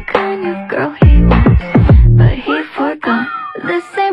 kind of girl he wants, but he forgot the same.